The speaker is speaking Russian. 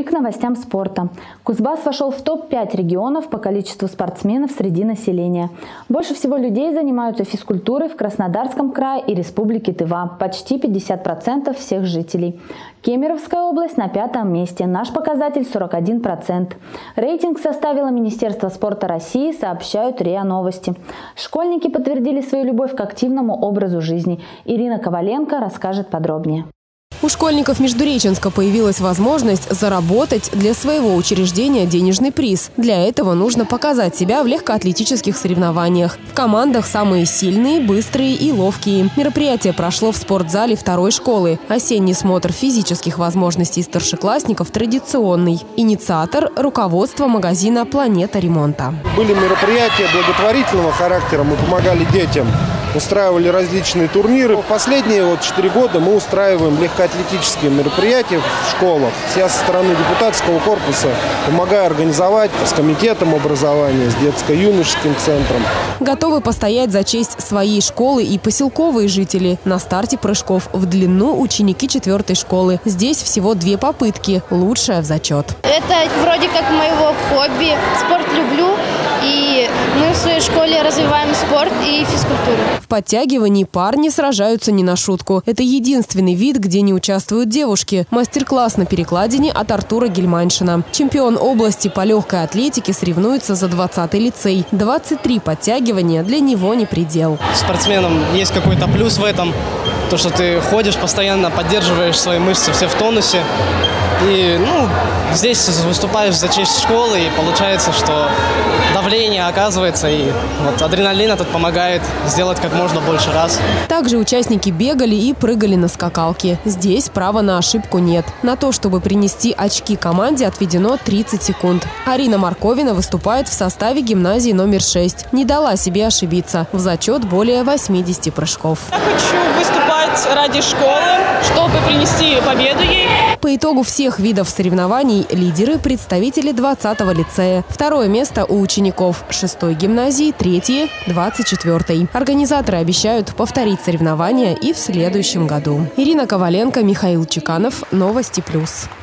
И к новостям спорта. Кузбасс вошел в топ-5 регионов по количеству спортсменов среди населения. Больше всего людей занимаются физкультурой в Краснодарском крае и Республике Тыва. Почти 50% всех жителей. Кемеровская область на 5-м месте. Наш показатель 41%. Рейтинг составило Министерство спорта России, сообщают РИА Новости. Школьники подтвердили свою любовь к активному образу жизни. Ирина Коваленко расскажет подробнее. У школьников Междуреченска появилась возможность заработать для своего учреждения денежный приз. Для этого нужно показать себя в легкоатлетических соревнованиях. В командах самые сильные, быстрые и ловкие. Мероприятие прошло в спортзале 2-й школы. Осенний смотр физических возможностей старшеклассников традиционный. Инициатор – руководство магазина «Планета ремонта». Были мероприятия благотворительного характера, мы помогали детям. Устраивали различные турниры. В последние 4 года мы устраиваем легкоатлетические мероприятия в школах. Я со стороны депутатского корпуса помогаю организовать с комитетом образования, с детско-юношеским центром. Готовы постоять за честь своей школы и поселковые жители. На старте прыжков в длину ученики 4-й школы. Здесь всего 2 попытки. Лучшая в зачет. Это вроде как моего хобби. Спорт люблю. И мы в своей школе развиваем спорт и физкультуру. В подтягивании парни сражаются не на шутку. Это единственный вид, где не участвуют девушки. Мастер-класс на перекладине от Артура Гельманшина. Чемпион области по легкой атлетике соревнуется за 20-й лицей. 23 подтягивания для него не предел. Спортсменам есть какой-то плюс в этом. То, что ты ходишь, постоянно поддерживаешь свои мышцы все в тонусе. И здесь выступаешь за честь школы, и получается, что давление оказывается, и адреналин этот помогает сделать как можно больше раз. Также участники бегали и прыгали на скакалке. Здесь права на ошибку нет. На то, чтобы принести очки команде, отведено 30 секунд. Арина Марковина выступает в составе гимназии номер 6. Не дала себе ошибиться. В зачет более 80 прыжков. Я хочу выступать ради школы, чтобы принести победу ей. По итогу всех видов соревнований лидеры – представители 20-го лицея. 2-е место у учеников 6-й гимназии, 3-е – 24-й. Организаторы обещают повторить соревнования и в следующем году. Ирина Коваленко, Михаил Чеканов. Новости +.